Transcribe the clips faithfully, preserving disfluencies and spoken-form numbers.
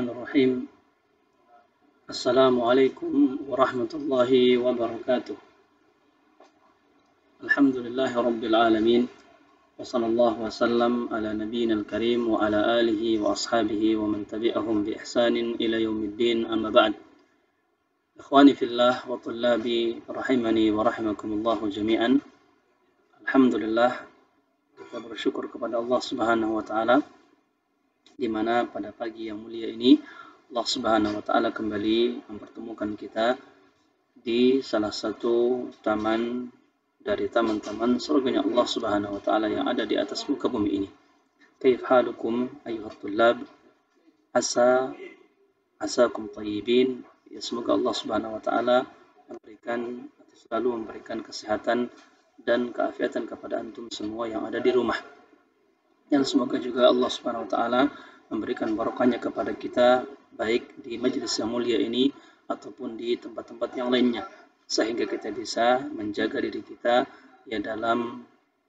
Bismillahirrahmanirrahim. Assalamualaikum warahmatullahi wabarakatuh. Alhamdulillahi rabbil alamin. Wa sallallahu wasallam ala nabiyyina al-karim wa ala alihi wa ashabihi wa man tabi'ahum bi ihsanin ila yaumiddin, amma ba'd. Ikhwani fillah wa tullabi rahimani wa rahimakumullahu jami'an. Alhamdulillah, kita bersyukur kepada Allah Subhanahu wa taala di mana pada pagi yang mulia ini Allah Subhanahu wa taala kembali mempertemukan kita di salah satu taman dari taman-taman surganya Allah Subhanahu wa taala yang ada di atas muka bumi ini. Kaif halukum ayyuhat tullab? Asa asakum tayyibin. Ya, semoga Allah Subhanahu wa taala memberikan atau selalu memberikan kesehatan dan keafiatan kepada antum semua yang ada di rumah. Dan semoga juga Allah Subhanahu wa taala memberikan barokahnya kepada kita baik di majelis yang mulia ini ataupun di tempat-tempat yang lainnya, sehingga kita bisa menjaga diri kita ya dalam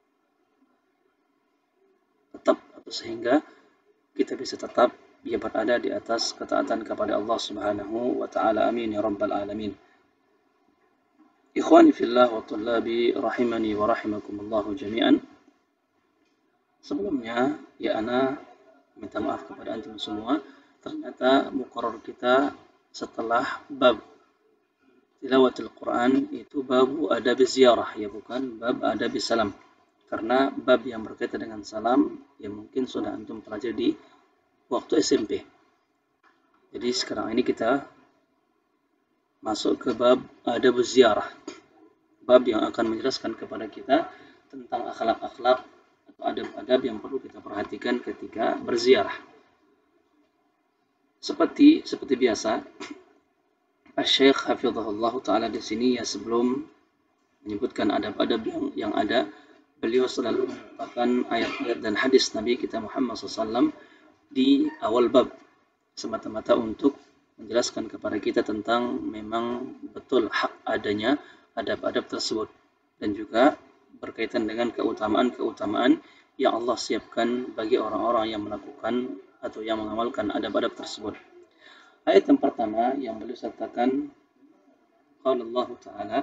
tetap atau sehingga kita bisa tetap ya berada di atas ketaatan kepada Allah Subhanahu wa taala. Amin ya rabbal alamin. Ikhwani fillah wa tullabi rahimani wa rahimakumullahu jami'an. Sebelumnya, ya ana minta maaf kepada antum semua, ternyata muqarrar kita setelah bab tilawatul Quran itu bab adab ziarah, ya bukan bab adab salam. Karena bab yang berkaitan dengan salam ya mungkin sudah antum pelajari di waktu S M P. Jadi sekarang ini kita masuk ke bab adab ziarah. Bab yang akan menjelaskan kepada kita tentang akhlak-akhlak atau adab-adab yang perlu kita perhatikan ketika berziarah. Seperti seperti biasa, Asy-Syaikh hafizahullah taala di sini ya sebelum menyebutkan adab-adab yang yang ada, beliau selalu mengatakan ayat-ayat dan hadis Nabi kita Muhammad shallallahu alaihi wasallam di awal bab semata-mata untuk menjelaskan kepada kita tentang memang betul hak adanya adab-adab tersebut dan juga berkaitan dengan keutamaan-keutamaan yang Allah siapkan bagi orang-orang yang melakukan atau yang mengamalkan adab-adab tersebut. Ayat yang pertama yang beliau sertakan, qala Allah Ta'ala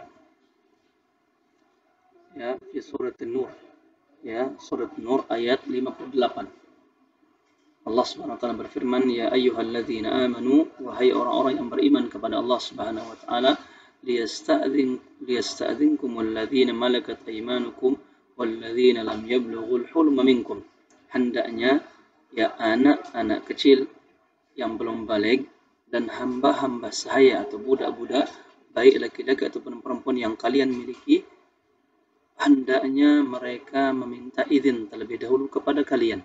ya di surat An-Nur, ya surat Nur ayat lima puluh delapan. Allah Subhanahu wa taala berfirman, ya ayyuhalladzina amanu, wahai orang-orang yang beriman kepada Allah Subhanahu wa taala, liyasta'dhin liyasta'dhinkumul ladzina malakat aymanukum walladzina lam yablughul hulma minkum. Hendaknya ya anak-anak kecil yang belum baligh dan hamba-hamba sahaya atau budak-budak baik laki-laki ataupun perempuan yang kalian miliki, hendaknya mereka meminta izin terlebih dahulu kepada kalian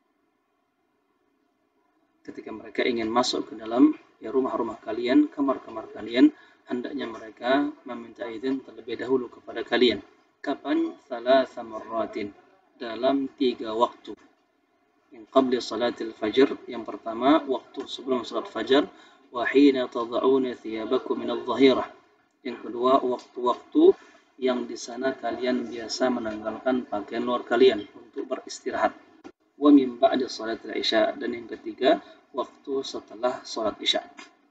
ketika mereka ingin masuk ke dalam ya rumah-rumah kalian, kamar-kamar kalian, hendaknya mereka meminta izin terlebih dahulu kepada kalian. Kapan? Thalatha marratin, dalam tiga waktu. Yang qabli salatil fajr, yang pertama waktu sebelum salat fajar, wa hina tad'una thiyabakum min adh-dhahirah. Yang kedua waktu-waktu yang di sana kalian biasa menanggalkan pakaian luar kalian untuk beristirahat. Wa min ba'di salatil isya, dan yang ketiga waktu setelah salat isya.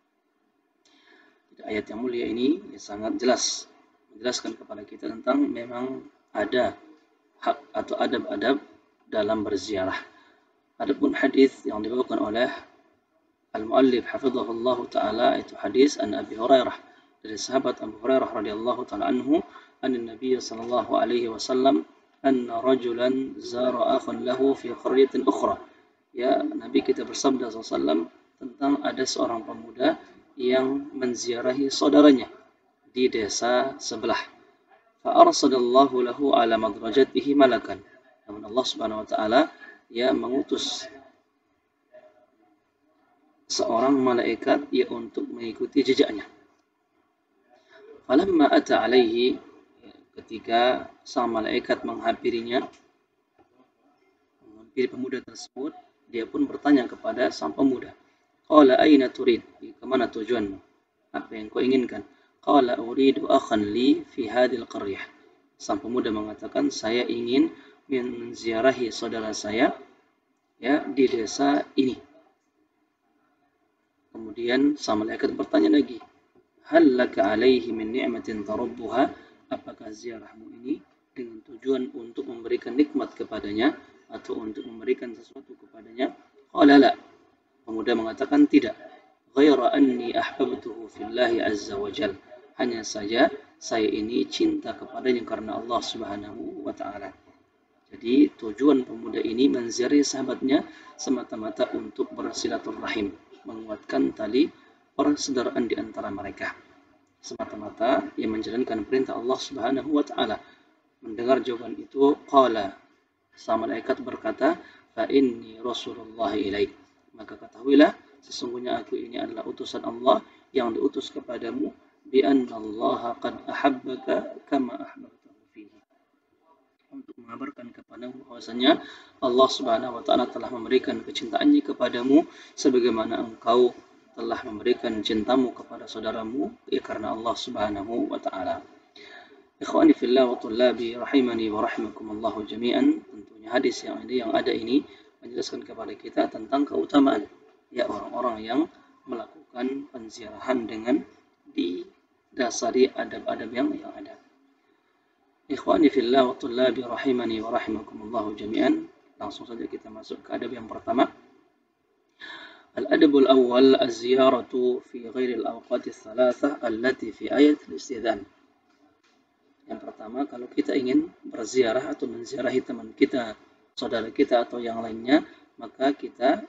Ayat yang mulia ini ya, sangat jelas menjelaskan kepada kita tentang memang ada hak atau adab-adab dalam berziarah. Adapun hadis yang dibawakan oleh al-muallif hafizahullah taala itu hadis an Abi Hurairah, dari sahabat Abu Hurairah radhiyallahu taala anhu, anna Nabiy sallallahu alaihi wasallam anna rajulan zara akhan lahu fi qaryatin ukhra. Ya, Nabi kita bersabda sallallahu alaihi wasallam tentang ada seorang pemuda yang menziarahi saudaranya di desa sebelah. Fa arsadallahu lahu ala madrajatihi malakan. Namun Allah Subhanahu wa taala ya mengutus seorang malaikat ya untuk mengikuti jejaknya. Falamma ata alaihi, ketika sang malaikat menghampirinya, menghampiri pemuda tersebut, dia pun bertanya kepada sang pemuda, qala aina turid, kemana tujuanmu, apa yang kau inginkan? Qala uridu akhan li fi hadhil qaryah. Sang pemuda mengatakan, saya ingin menziarahi saudara saya ya di desa ini. Kemudian sang malaikat bertanya lagi, hal laka alaihi min ni'matin tarubbuha, apakah ziarahmu ini dengan tujuan untuk memberikan nikmat kepadanya atau untuk memberikan sesuatu kepadanya? Qala la. Pemuda mengatakan tidak. Ghaira anni ahbabtuhu fillahi azza wa jal. Hanya saja saya ini cinta kepadanya karena Allah Subhanahu wa taala. Jadi tujuan pemuda ini menziarahi sahabatnya semata-mata untuk bersilaturahim, menguatkan tali persaudaraan di antara mereka. Semata-mata ia menjalankan perintah Allah Subhanahu wa taala. Mendengar jawaban itu, qala, sang malaikat berkata, fa inni rasulullah ilaik. Maka ketahuilah sesungguhnya aku ini adalah utusan Allah yang diutus kepadamu, bi anna Allah qad ahabbaka kama ahbabtahu fihi. Untuk mengabarkan kepadamu bahwasanya Allah Subhanahu wa taala telah memberikan kecintaannya kepadamu sebagaimana engkau telah memberikan cintamu kepada saudaramu, ya karena Allah Subhanahu wa taala. Ikhwani fillah wa tullabi rahimani wa rahimakumullah jami'an. Tentunya hadis yang ada yang ada ini menjelaskan kepada kita tentang keutamaan ya orang-orang yang melakukan penziarahan dengan didasari adab-adab yang yang ada. Ikhwani fillah wa tullabi rahimani wa rahimakumullah jami'an. Langsung saja kita masuk ke adab yang pertama. Al-adabul awwal az-ziyaratu fi ghairi al-awqati ats-tsalatsah allati fi ayat al-istidhan. Yang pertama, kalau kita ingin berziarah atau menziarahi teman kita, saudara kita atau yang lainnya, maka kita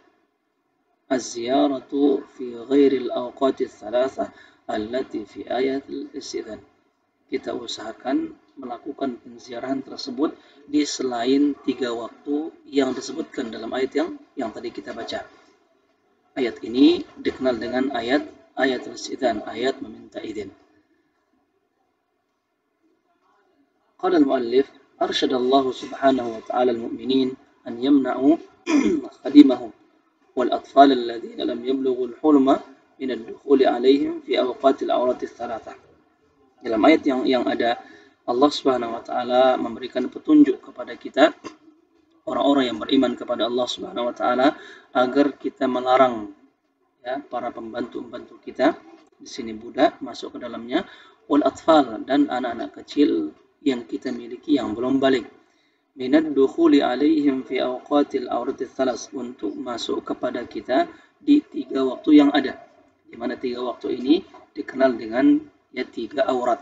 az-ziyaratu fi ghairi al-awqati ats-tsalatsah allati fi ayat al-istidhan. Kita usahakan melakukan penziarahan tersebut di selain tiga waktu yang disebutkan dalam ayat yang yang tadi kita baca. Ayat ini dikenal dengan ayat ayat al-istidhan, ayat meminta izin. Qala al-muallif, arsyada Allah subhanahu wa ta'ala al-mu'minin an yamna'u khadimahum wal atfal alladhina lam yablughu al-hulma min ad-dukhuli 'alayhim fi awqat al-awrat ats-tsalatsah. Dalam ayat yang yang ada, Allah Subhanahu wa taala memberikan petunjuk kepada kita orang-orang yang beriman kepada Allah Subhanahu wa taala agar kita melarang ya para pembantu-pembantu kita, di sini budak, masuk ke dalamnya, wal atfal, dan anak-anak kecil yang kita miliki yang belum balik, minad dukhuli alaihim fi awqatil awratis tsalas, untuk masuk kepada kita di tiga waktu yang ada, di mana tiga waktu ini dikenal dengan ya tiga aurat.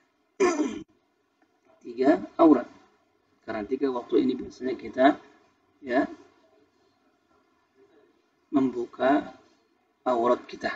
Tiga aurat. Karena tiga waktu ini biasanya kita ya membuka aurat kita.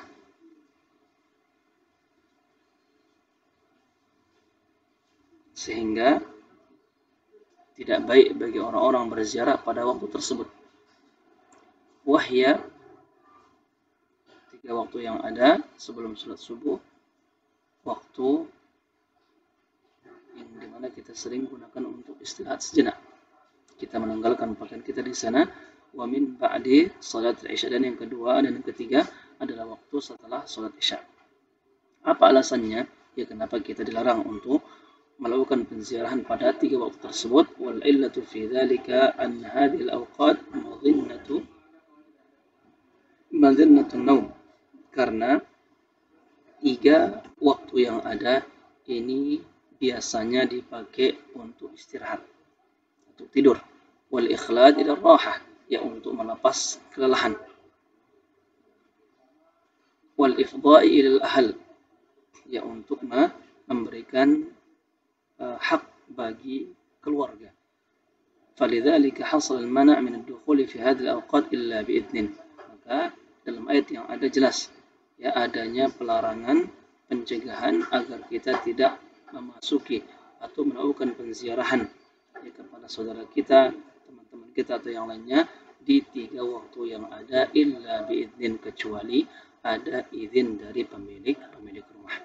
Sehingga tidak baik bagi orang-orang berziarah pada waktu tersebut. Wahya, tiga waktu yang ada sebelum salat subuh, waktu yang dimana kita sering gunakan untuk istirahat sejenak. Kita menanggalkan pakaian kita di sana. Wa min ba'di salat isya, dan yang kedua dan yang ketiga adalah waktu setelah salat isya. Apa alasannya? Ya kenapa kita dilarang untuk melakukan penziarahan pada tiga waktu tersebut? Wal illatu fi dzalika an hadhihi al-awqat madhinnatu madhinnatun naum. Karena tiga waktu yang ada ini biasanya dipakai untuk istirahat, untuk tidur. Wal ikhlad ila rahah, ya untuk melepas kelelahan. Wal ifdha'i ila al-ahl, ya untuk memberikan uh, hak bagi keluarga. Falidzalika hasal al-mana' min ad-dukhul fi hadhihi al-awqat illa bi idnin. Maka dalam ayat yang ada jelas ya adanya pelarangan, pencegahan agar kita tidak memasuki atau melakukan penziarahan ya, kepada saudara kita, teman-teman kita atau yang lainnya di tiga waktu yang ada illa biidzin, kecuali ada izin dari pemilik pemilik rumah.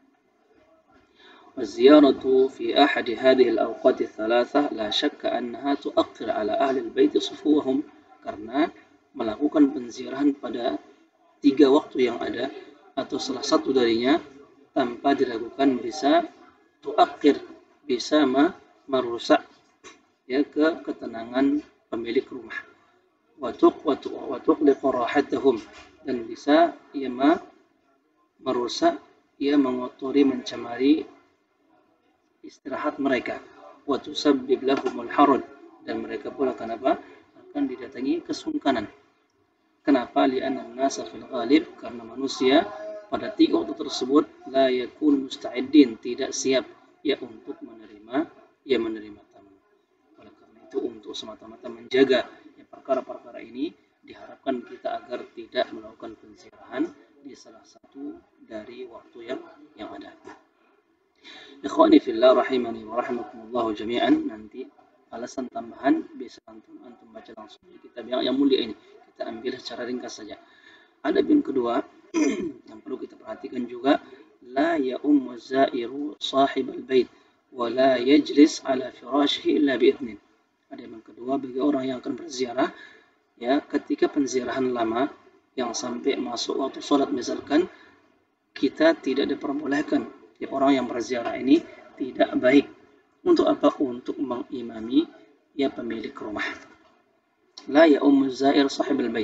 Waziyaratu fi ahadi hadhihi al-awqat ats-tsalatsah la syakka annaha tu'aqqir ala ahli al-bait sufuhum, karena melakukan penziarahan pada tiga waktu yang ada atau salah satu darinya tanpa diragukan bisa tu'aqqir, bisa merusak ya ke ketenangan pemilik rumah. Wa tuq wa tuqliqu rahatahum, dan bisa ia merusak, ia mengotori, mencemari istirahat mereka. Wa tusabbib lahumul haraj, dan mereka pula kenapa akan didatangi kesungkanan. Kenapa? Li'anna an-nasa fil ghalib, karena manusia pada tiga waktu tersebut la yakun musta'iddin, tidak siap ya untuk menerima ya menerima tamu. Oleh karena itu untuk semata-mata menjaga ya perkara-perkara ini diharapkan kita agar tidak melakukan penziarahan di salah satu dari waktu yang yang ada. Ikhwani fillah rahimani wa rahimakumullah jami'an, nanti alasan tambahan bisa antum antum baca langsung di kitab yang, yang mulia ini. Kita ambil secara ringkas saja. Ada yang kedua yang perlu kita perhatikan juga, la ya'ummu zairu sahib al-bait wa la yajlis ala firashihi illa bi'idnin. Ada yang kedua, bagi orang yang akan berziarah ya ketika penziarahan lama yang sampai masuk waktu sholat misalkan, kita tidak diperbolehkan ya orang yang berziarah ini tidak baik untuk apa? Untuk mengimami ya pemilik rumah. La ya'ummu zair sahib al-bait.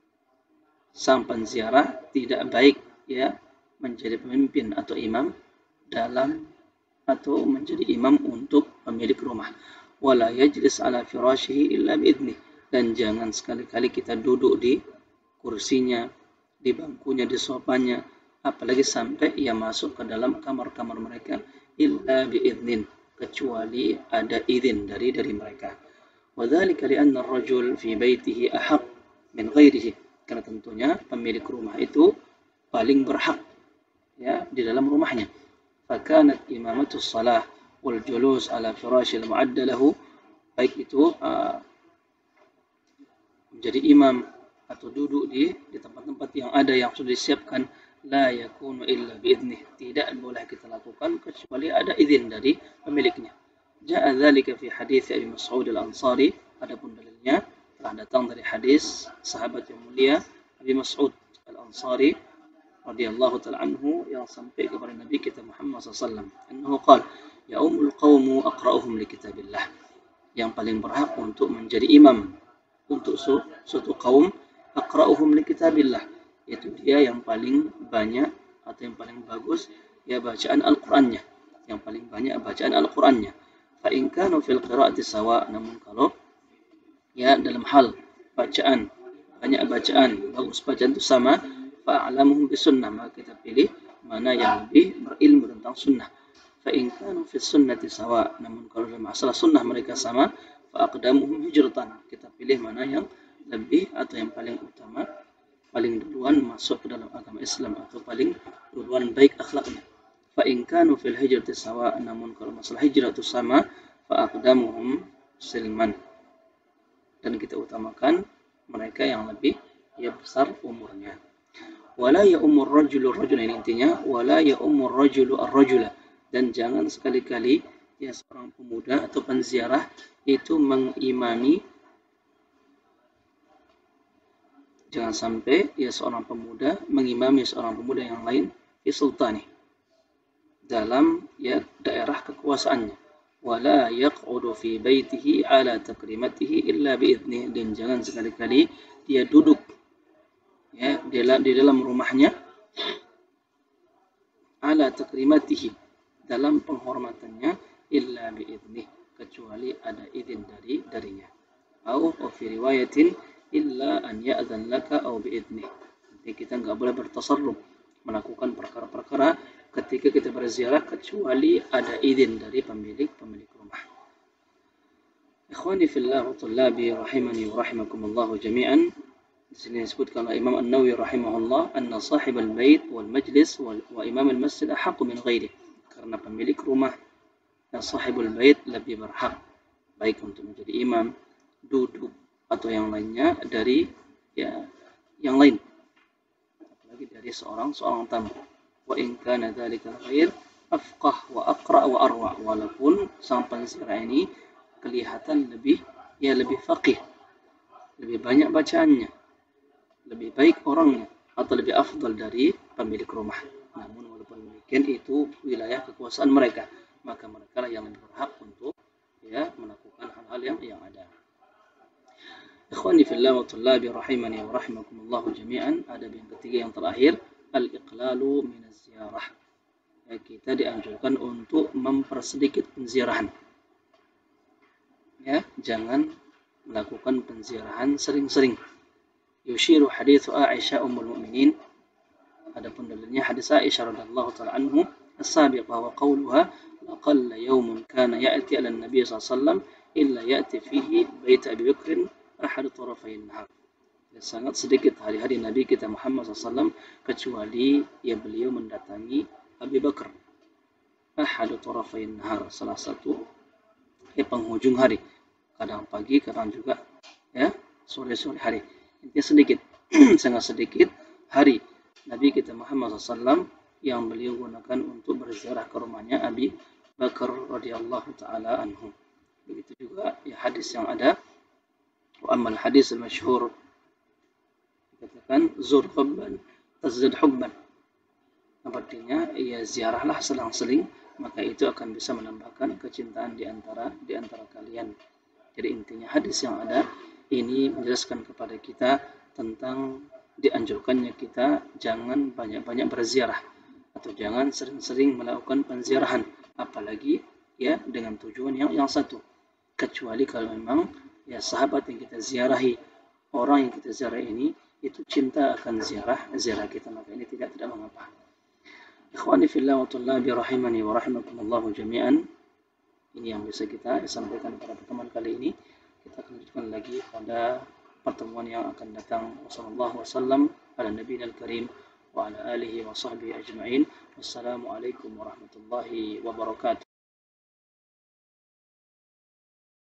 Sang penziarah tidak baik ya menjadi pemimpin atau imam dalam atau menjadi imam untuk pemilik rumah. Wala yajlis ala firashihi illa bi'idnih, dan jangan sekali-kali kita duduk di kursinya, di bangkunya, di sofanya, apalagi sampai ia masuk ke dalam kamar-kamar mereka, illa bi'idnin, kecuali ada izin dari dari mereka. Wa dzalika li'anna ar-rajul fi baitihi ahaq min ghairihi, karena tentunya pemilik rumah itu paling berhak ya di dalam rumahnya. Fakanat imamatus shalah wal julus ala firashil mu'adda lahu, baik itu uh, menjadi imam atau duduk di di tempat-tempat yang ada yang sudah disiapkan, la yakunu illa bi'idnih, tidak boleh kita lakukan kecuali ada izin dari pemiliknya. Ja'a dzalika fi hadits Abi Mas'ud al-Ansari, adapun dalilnya telah datang dari hadis sahabat yang mulia Abi Mas'ud al-Ansari radhiyallahu ta'ala anhu yang sampai kepada Nabi kita Muhammad sallallahu alaihi wasallam, annahu qala ya ummul qaumu aqra'uhum li kitabillah, yang paling berhak untuk menjadi imam untuk suatu kaum, aqra'uhum li kitabillah, yaitu dia yang paling banyak atau yang paling bagus ya bacaan Al-Qur'annya, yang paling banyak bacaan Al-Qur'annya. Fa in kanu fil qira'ati sawa, namun kalau ya dalam hal bacaan, banyak bacaan, bagus bacaan itu sama, fa'alamuhum bisunnah, maka kita pilih mana yang lebih berilmu tentang sunnah. Fa in kanu fis sunnati sawa, namun kalau dalam masalah sunnah mereka sama, fa'aqdamuhum hijratan, kita pilih mana yang lebih atau yang paling utama, paling duluan masuk ke dalam agama Islam atau paling duluan baik akhlaknya. Fa in kanu fil hijrati sawa, namun kalau masalah hijrah itu sama, fa'aqdamuhum silman, dan kita utamakan mereka yang lebih ya besar umurnya. Wala ya umur rajulu rajula, ini intinya wala ya umur rajulu ar-rajula, dan jangan sekali-kali ya seorang pemuda atau penziarah itu mengimami, jangan sampai ya seorang pemuda mengimami seorang pemuda yang lain fi sultani, dalam ya daerah kekuasaannya. Wala yaq'udu fi baitihi ala takrimatihi illa bi'idnih, dan jangan sekali-kali dia duduk ya di dalam, di dalam rumahnya ala takrimatihi, dalam penghormatannya, illa bi'idnih, kecuali ada izin dari darinya. Au fi riwayatin illa an ya'dzan laka au bi'idnih, jadi kita enggak boleh bertasarruf melakukan perkara-perkara ketika kita berziarah kecuali ada izin dari pemilik pemilik rumah. Ikhwani fillah wa tullabi rahimani wa rahimakumullah jami'an. Di sini disebutkan oleh Imam An-Nawawi rahimahullah, anna sahibal bait wal majlis wal, wa imam al-masjid ahqqu min ghairi, karena pemilik rumah dan sahibul bait lebih berhak baik untuk menjadi imam, duduk atau yang lainnya dari ya yang lain, apalagi dari seorang seorang tamu. Wa in kana dzalika ghair afqah wa aqra wa arwa, walaupun sang penziarah ini kelihatan lebih ya lebih faqih, lebih banyak bacaannya, lebih baik orangnya, atau lebih afdal dari pemilik rumah, namun walaupun demikian itu wilayah kekuasaan mereka, maka mereka lah yang lebih berhak untuk ya melakukan hal-hal yang yang ada. Ikhwani fillah wa tullabi rahimani wa rahimakumullah jami'an, adab yang ketiga yang terakhir, al-iqlalu min az-ziyarah. Ya, kita dianjurkan untuk mempersedikit penziarahan. Ya, jangan melakukan penziarahan sering-sering. Yushiru hadithu Aisyah ummul mu'minin, adapun dalilnya hadis Aisyah radhiyallahu ta'ala anhu as-sabiqah wa qawluha laqalla yawmun kana ya'ti 'ala an-nabiy sallallahu alaihi wasallam illa ya'ti fihi bait Abi Bakr ahad tarafayn nahar. Sangat sedikit hari-hari Nabi kita Muhammad sallallahu alaihi wasallam kecuali ya beliau mendatangi Abi Bakar ahad tarafayn nahar, salah satu ya penghujung hari, kadang pagi kadang juga ya sore-sore hari. Intinya sedikit sangat sedikit hari Nabi kita Muhammad sallallahu alaihi wasallam yang beliau gunakan untuk berziarah ke rumahnya Abi Bakar radhiyallahu taala anhu. Begitu juga ya hadis yang ada wa amal hadis al-masyhur, dikatakan zur hubban tazdad hubban, artinya ya ziarahlah selang-seling maka itu akan bisa menambahkan kecintaan di antara di antara kalian. Jadi intinya hadis yang ada ini menjelaskan kepada kita tentang dianjurkannya kita jangan banyak-banyak berziarah atau jangan sering-sering melakukan penziarahan, apalagi ya dengan tujuan yang yang satu, kecuali kalau memang ya sahabat yang kita ziarahi, orang yang kita ziarah ini itu cinta akan ziarah ziarah kita, maka ini tidak tidak mengapa. Ikhwani fillah wa tullabi rahimani wa rahimakumullah jami'an, ini yang bisa kita sampaikan pada pertemuan kali ini. Kita akan lanjutkan lagi pada pertemuan yang akan datang. Wassallallahu wasallam ala nabiyil karim wa ala alihi wa sahbihi ajma'in. Wassalamualaikum warahmatullahi wabarakatuh.